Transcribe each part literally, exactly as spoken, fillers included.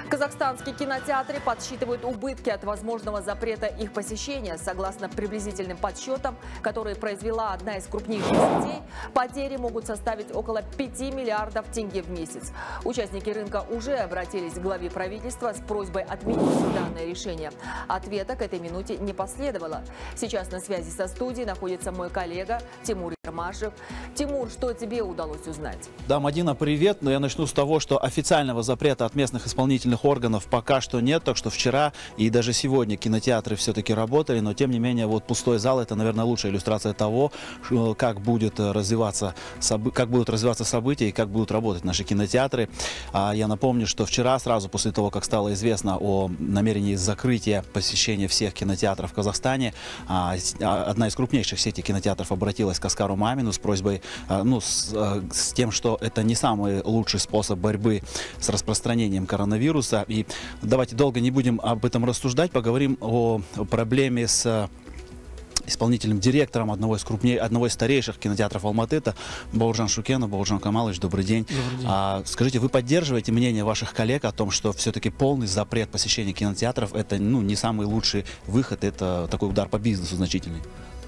Казахстанские кинотеатры подсчитывают убытки от возможного запрета их посещения. Согласно приблизительным подсчетам, которые произвела одна из крупнейших сетей, потери могут составить около пяти миллиардов тенге в месяц. Участники рынка уже обратились к главе правительства с просьбой отменить данное решение. Ответа к этой минуте не последовало. Сейчас на связи со студией находится мой коллега Тимур Ермашев. Тимур, что тебе удалось узнать? Да, Мадина, привет. Но я начну с того, что официального запрета от местных исполнительных органов пока что нет. Так что вчера и даже сегодня кинотеатры все-таки работали. Но тем не менее, вот пустой зал — это, наверное, лучшая иллюстрация того, как, будет развиваться, как будут развиваться события и как будут работать наши кинотеатры. Я напомню, что вчера, сразу после того, как стало известно о намерении закрытия посещения всех кинотеатров в Казахстане, одна из крупнейших сетей кинотеатров обратилась к Аскару Мамину с просьбой, ну, с, с тем, что это не самый лучший способ борьбы с распространением коронавируса. И давайте долго не будем об этом рассуждать, поговорим о проблеме с исполнительным директором одного из крупнее, одного из старейших кинотеатров Алматы, это Бауыржан Шукенов. Бауыржан Камалович, добрый день. Добрый день. А, скажите, вы поддерживаете мнение ваших коллег о том, что все-таки полный запрет посещения кинотеатров — это, ну, не самый лучший выход, это такой удар по бизнесу значительный?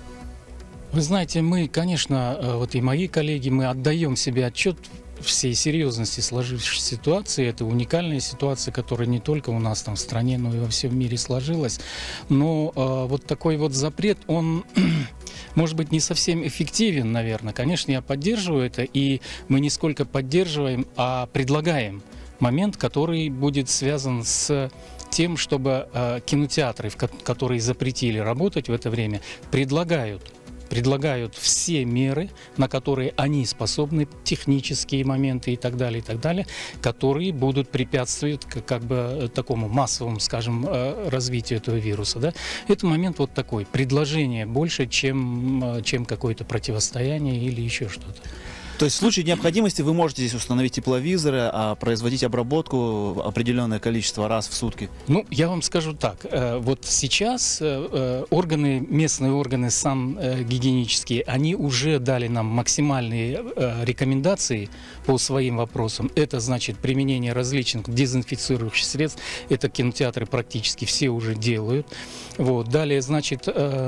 Вы знаете, мы, конечно, вот и мои коллеги, мы отдаем себе отчет всей серьезности сложившейся ситуации. Это уникальная ситуация, которая не только у нас там в стране, но и во всем мире сложилась. Но э, вот такой вот запрет, он может быть не совсем эффективен, наверное. Конечно, я поддерживаю это, и мы не сколько поддерживаем, а предлагаем момент, который будет связан с тем, чтобы э, кинотеатры, в ко которые запретили работать в это время, предлагают предлагают все меры, на которые они способны, технические моменты и так далее, и так далее, которые будут препятствовать как, как бы такому массовому, скажем, развитию этого вируса. Да? Это момент вот такой, предложение больше, чем, чем какое-то противостояние или еще что-то. То есть в случае необходимости вы можете здесь установить тепловизоры, а производить обработку определенное количество раз в сутки? Ну, я вам скажу так. Вот сейчас органы, местные органы сангигиенические, они уже дали нам максимальные рекомендации по своим вопросам. Это значит применение различных дезинфицирующих средств. Это кинотеатры практически все уже делают. Вот. Далее, значит,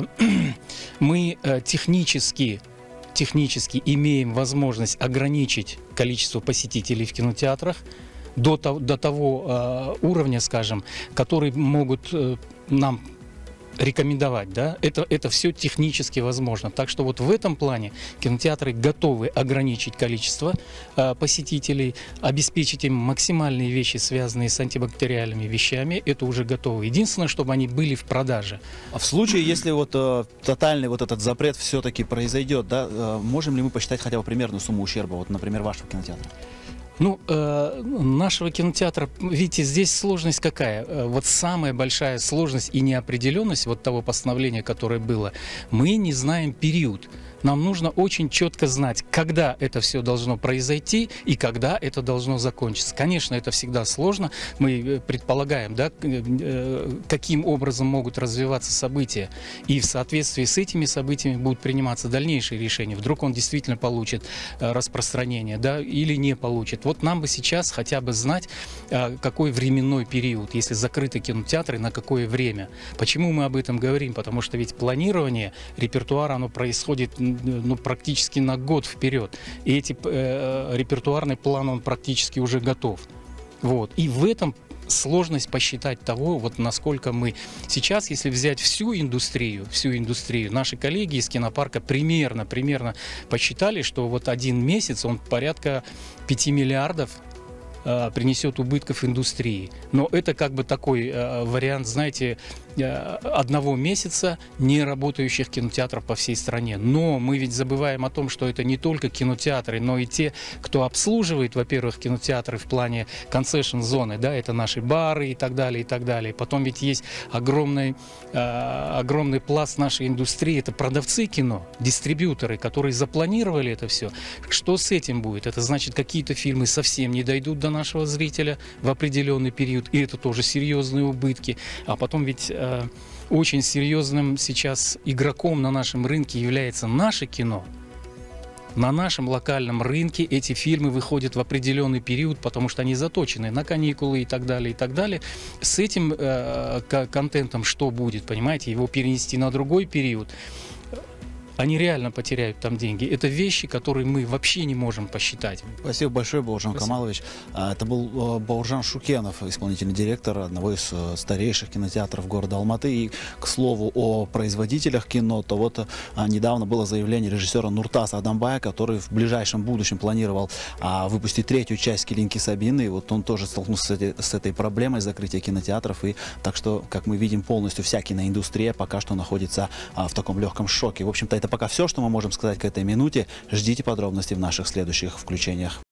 мы технически технически имеем возможность ограничить количество посетителей в кинотеатрах до, до того э, уровня, скажем, который могут э, нам рекомендовать, да, это, это все технически возможно. Так что вот в этом плане кинотеатры готовы ограничить количество э, посетителей, обеспечить им максимальные вещи, связанные с антибактериальными вещами, это уже готово. Единственное, чтобы они были в продаже. А в случае, если вот э, тотальный вот этот запрет все-таки произойдет, да, э, можем ли мы посчитать хотя бы примерную сумму ущерба, вот, например, вашего кинотеатра? Ну, э, нашего кинотеатра, видите, здесь сложность какая? Вот самая большая сложность и неопределенность вот того постановления, которое было, мы не знаем период. Нам нужно очень четко знать, когда это все должно произойти и когда это должно закончиться. Конечно, это всегда сложно. Мы предполагаем, да, каким образом могут развиваться события. И в соответствии с этими событиями будут приниматься дальнейшие решения. Вдруг он действительно получит распространение, да, или не получит. Вот нам бы сейчас хотя бы знать, какой временной период, если закрыты кинотеатры, на какое время. Почему мы об этом говорим? Потому что ведь планирование репертуара, оно происходит, ну, практически на год вперед. И эти, э, репертуарный план, он практически уже готов. Вот. И в этом сложность посчитать того, вот насколько мы сейчас, если взять всю индустрию, всю индустрию, наши коллеги из кинопарка примерно, примерно посчитали, что вот один месяц он порядка пяти миллиардов э, принесет убытков индустрии. Но это как бы такой э, вариант, знаете, одного месяца не работающих кинотеатров по всей стране. Но мы ведь забываем о том, что это не только кинотеатры, но и те, кто обслуживает, во-первых, кинотеатры в плане концессион-зоны, да, это наши бары и так далее, и так далее. Потом ведь есть огромный, э, огромный пласт нашей индустрии, это продавцы кино, дистрибьюторы, которые запланировали это все. Что с этим будет? Это значит, какие-то фильмы совсем не дойдут до нашего зрителя в определенный период, и это тоже серьезные убытки. А потом ведь очень серьезным сейчас игроком на нашем рынке является наше кино. На нашем локальном рынке эти фильмы выходят в определенный период, потому что они заточены на каникулы и так далее, и так далее. С этим э, контентом что будет, понимаете, его перенести на другой период, они реально потеряют там деньги. Это вещи, которые мы вообще не можем посчитать. Спасибо большое, Бауыржан Спасибо. Камалович. Это был Бауыржан Шукенов, исполнительный директор одного из старейших кинотеатров города Алматы. И, к слову, о производителях кино, то вот недавно было заявление режиссера Нуртаса Адамбая, который в ближайшем будущем планировал выпустить третью часть «Келинки Сабины». И вот он тоже столкнулся с этой, с этой проблемой закрытия кинотеатров. И так что, как мы видим, полностью вся киноиндустрия пока что находится в таком легком шоке. В общем-то, это пока все, что мы можем сказать к этой минуте. Ждите подробностей в наших следующих включениях.